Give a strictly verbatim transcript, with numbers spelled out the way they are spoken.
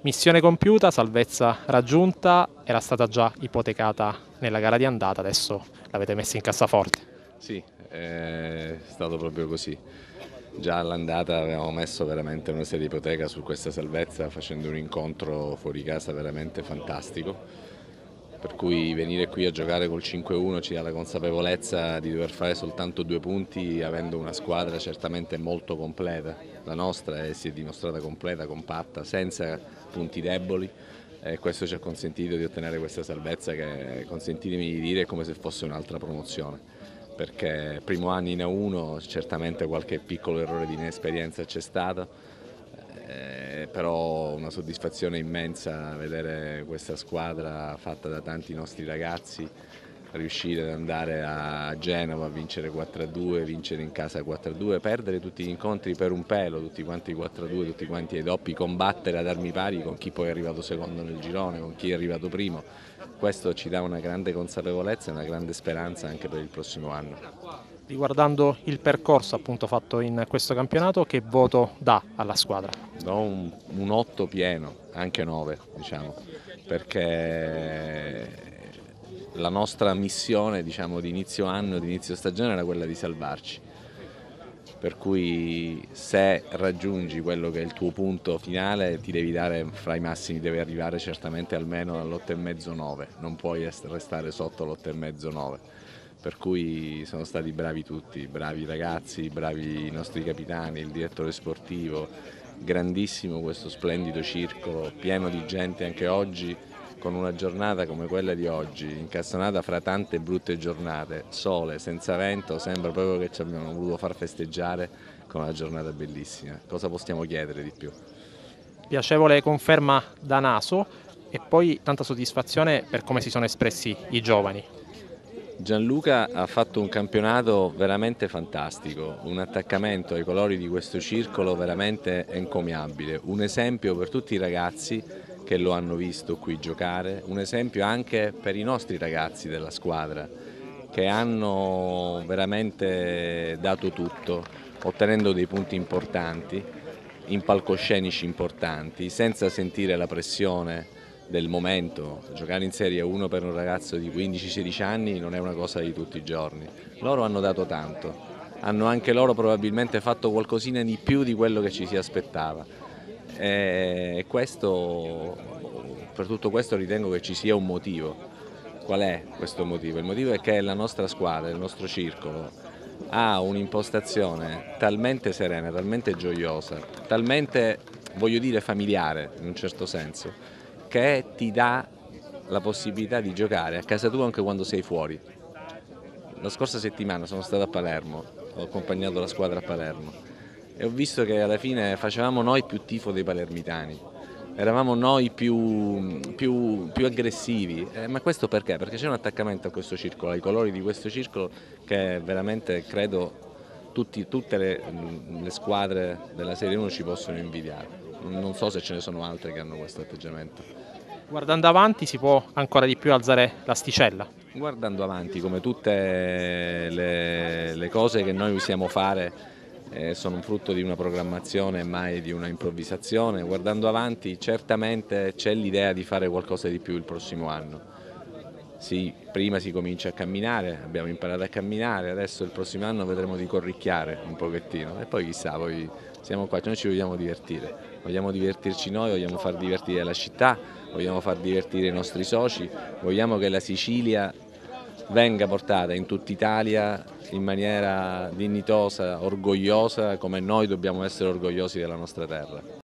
Missione compiuta, salvezza raggiunta, era stata già ipotecata nella gara di andata, adesso l'avete messa in cassaforte. Sì, è stato proprio così. Già all'andata avevamo messo veramente una seria ipoteca su questa salvezza facendo un incontro fuori casa veramente fantastico. Per cui venire qui a giocare col cinque uno ci dà la consapevolezza di dover fare soltanto due punti avendo una squadra certamente molto completa. La nostra è, si è dimostrata completa, compatta, senza punti deboli e questo ci ha consentito di ottenere questa salvezza che, consentitemi di dire, è come se fosse un'altra promozione. Perché primo anno in A uno certamente qualche piccolo errore di inesperienza c'è stato, eh, però una soddisfazione immensa vedere questa squadra fatta da tanti nostri ragazzi riuscire ad andare a Genova a vincere quattro a due, vincere in casa quattro a due, perdere tutti gli incontri per un pelo, tutti quanti quattro a due, tutti quanti ai doppi, combattere ad armi pari con chi poi è arrivato secondo nel girone, con chi è arrivato primo. Questo ci dà una grande consapevolezza e una grande speranza anche per il prossimo anno. Riguardando il percorso appunto fatto in questo campionato, che voto dà alla squadra? Do un, un otto pieno, anche nove diciamo, perché la nostra missione, diciamo, di inizio anno, di inizio stagione era quella di salvarci. Per cui se raggiungi quello che è il tuo punto finale ti devi dare fra i massimi, devi arrivare certamente almeno all'otto e mezzo nove, non puoi restare sotto l'otto e mezzo nove. Per cui sono stati bravi tutti, bravi ragazzi, bravi i nostri capitani, il direttore sportivo, grandissimo questo splendido circolo, pieno di gente anche oggi, con una giornata come quella di oggi, incastonata fra tante brutte giornate, sole, senza vento, sembra proprio che ci abbiamo voluto far festeggiare con una giornata bellissima. Cosa possiamo chiedere di più? Piacevole conferma da naso e poi tanta soddisfazione per come si sono espressi i giovani. Gianluca ha fatto un campionato veramente fantastico, un attaccamento ai colori di questo circolo veramente encomiabile, un esempio per tutti i ragazzi che lo hanno visto qui giocare, un esempio anche per i nostri ragazzi della squadra che hanno veramente dato tutto, ottenendo dei punti importanti, in palcoscenici importanti, senza sentire la pressione del momento. Giocare in Serie uno per un ragazzo di quindici sedici anni non è una cosa di tutti i giorni. Loro hanno dato tanto, hanno anche loro probabilmente fatto qualcosina di più di quello che ci si aspettava e questo, per tutto questo ritengo che ci sia un motivo. Qual è questo motivo? Il motivo è che la nostra squadra, il nostro circolo ha un'impostazione talmente serena, talmente gioiosa, talmente, voglio dire, familiare in un certo senso, che ti dà la possibilità di giocare a casa tua anche quando sei fuori. La scorsa settimana sono stato a Palermo, ho accompagnato la squadra a Palermo e ho visto che alla fine facevamo noi più tifo dei palermitani, eravamo noi più, più, più aggressivi, eh, ma questo perché? Perché c'è un attaccamento a questo circolo, ai colori di questo circolo che veramente credo tutti, tutte le, le squadre della Serie uno ci possono invidiare. Non so se ce ne sono altre che hanno questo atteggiamento. Guardando avanti si può ancora di più alzare l'asticella. Guardando avanti, come tutte le, le cose che noi usiamo fare eh, sono un frutto di una programmazione e mai di una improvvisazione, guardando avanti certamente c'è l'idea di fare qualcosa di più il prossimo anno. Sì, prima si comincia a camminare, abbiamo imparato a camminare, adesso il prossimo anno vedremo di corricchiare un pochettino e poi chissà, poi siamo qua, noi ci vogliamo divertire, vogliamo divertirci noi, vogliamo far divertire la città, vogliamo far divertire i nostri soci, vogliamo che la Sicilia venga portata in tutta Italia in maniera dignitosa, orgogliosa, come noi dobbiamo essere orgogliosi della nostra terra.